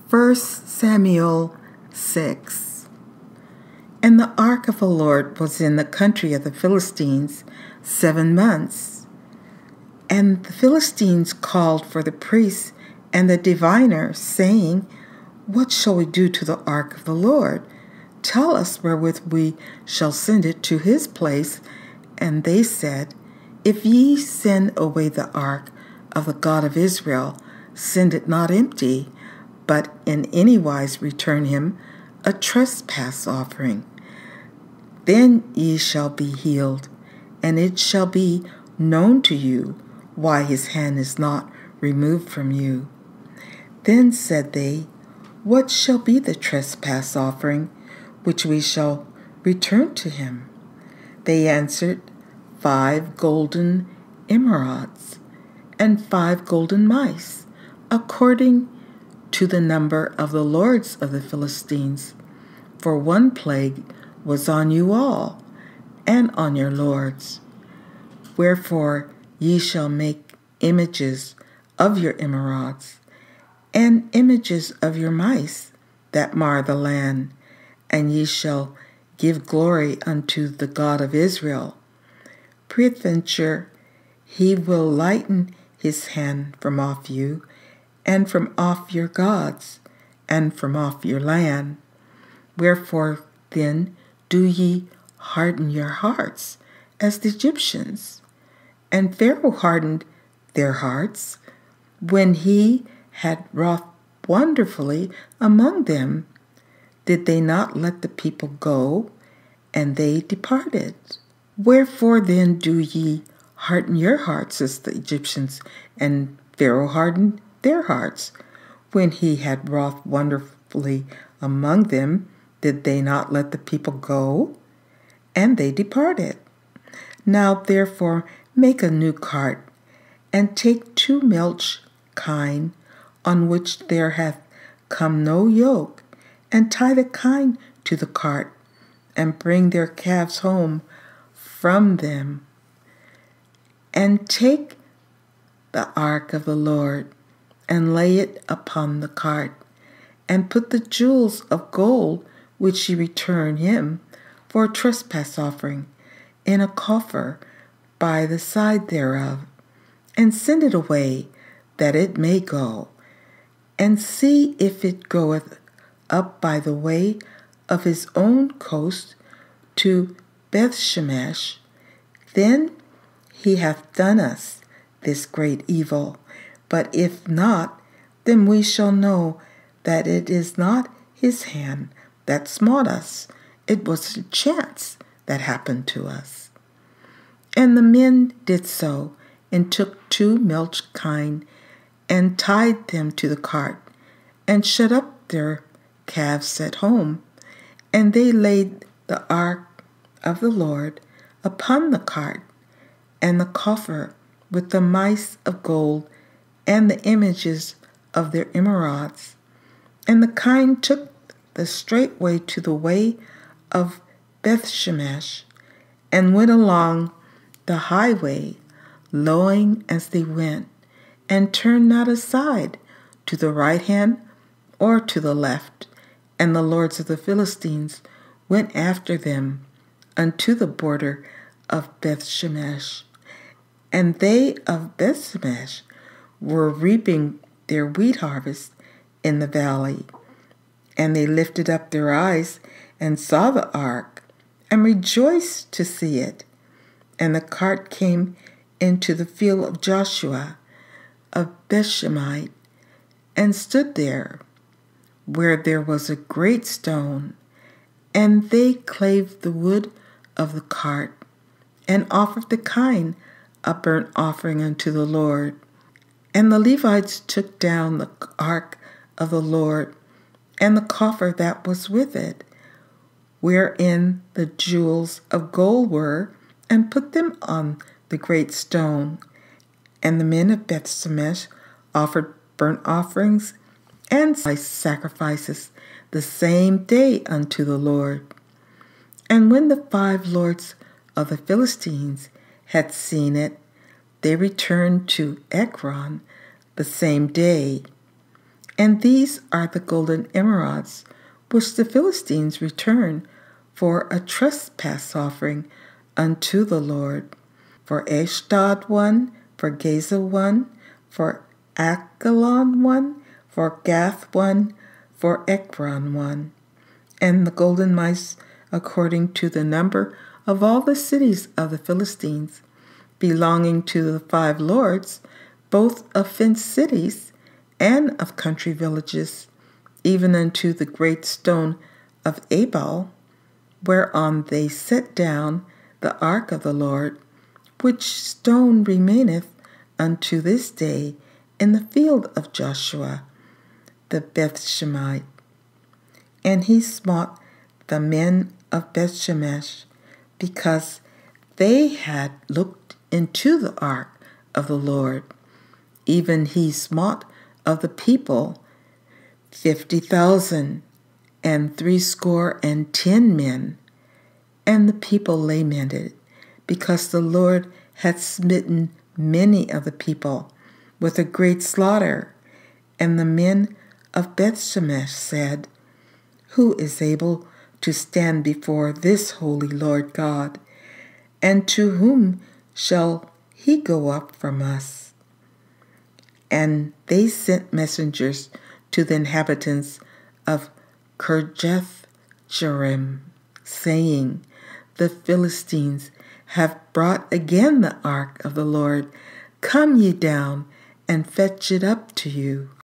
1 Samuel 6. And the ark of the Lord was in the country of the Philistines 7 months. And the Philistines called for the priests and the diviners, saying, What shall we do to the ark of the Lord? Tell us wherewith we shall send it to his place. And they said, If ye send away the ark of the God of Israel, send it not empty, but in any wise return him a trespass offering. Then ye shall be healed, and it shall be known to you why his hand is not removed from you. Then said they, What shall be the trespass offering which we shall return to him? They answered, 5 golden emerods, and 5 golden mice, according to the number of the lords of the Philistines. For 1 plague was on you all, and on your lords. Wherefore ye shall make images of your emerods, and images of your mice that mar the land, and ye shall give glory unto the God of Israel. Peradventure he will lighten his hand from off you, and from off your gods, and from off your land. Wherefore then do ye harden your hearts as the Egyptians? And Pharaoh hardened their hearts when he had wrought wonderfully among them. Did they not let the people go, and they departed? Wherefore then do ye harden your hearts as the Egyptians? And Pharaoh hardened their hearts when he had wrought wonderfully among them. Did they not let the people go? And they departed. Now therefore make a new cart, and take 2 milch kine, on which there hath come no yoke, and tie the kine to the cart, and bring their calves home from them. And take the ark of the Lord, and lay it upon the cart, and put the jewels of gold which ye return him for a trespass offering in a coffer by the side thereof, and send it away, that it may go, and see if it goeth up by the way of his own coast to Bethshemesh. Then he hath done us this great evil. But if not, then we shall know that it is not his hand that smote us. It was a chance that happened to us. And the men did so, and took 2 milch kine, and tied them to the cart, and shut up their calves at home. And they laid the ark of the Lord upon the cart, and the coffer with the mice of gold, and the images of their emerods. And the kine took the straight way to the way of Bethshemesh, and went along the highway, lowing as they went, and turned not aside to the right hand or to the left. And the lords of the Philistines went after them unto the border of Bethshemesh. And they of Bethshemesh were reaping their wheat harvest in the valley. And they lifted up their eyes and saw the ark, and rejoiced to see it. And the cart came into the field of Joshua of Bethshemite, and stood there, where there was a great stone. And they clave the wood of the cart, and offered the kine a burnt offering unto the Lord. And the Levites took down the ark of the Lord, and the coffer that was with it, wherein the jewels of gold were, and put them on the great stone. And the men of Bethshemesh offered burnt offerings and sacrifices the same day unto the Lord. And when the 5 lords of the Philistines had seen it, they returned to Ekron the same day. And these are the golden emerods, which the Philistines return for a trespass offering unto the Lord. For Ashdod one, for Gaza one, for Akalon one, for Gath one, for Ekron one. And the golden mice according to the number of all the cities of the Philistines, belonging to the 5 lords, both of fenced cities and of country villages, even unto the great stone of Abel, whereon they set down the ark of the Lord, which stone remaineth unto this day in the field of Joshua the Bethshemite. And he smote the men of Bethshemesh, because they had looked into the ark of the Lord. Even he smote of the people 50,000 and 70 men. And the people lamented, because the Lord had smitten many of the people with a great slaughter. And the men of Bethshemesh said, Who is able to stand before this holy Lord God? And to whom shall he go up from us? And they sent messengers to the inhabitants of Kirjath-jearim, saying, The Philistines have brought again the ark of the Lord. Come ye down and fetch it up to you.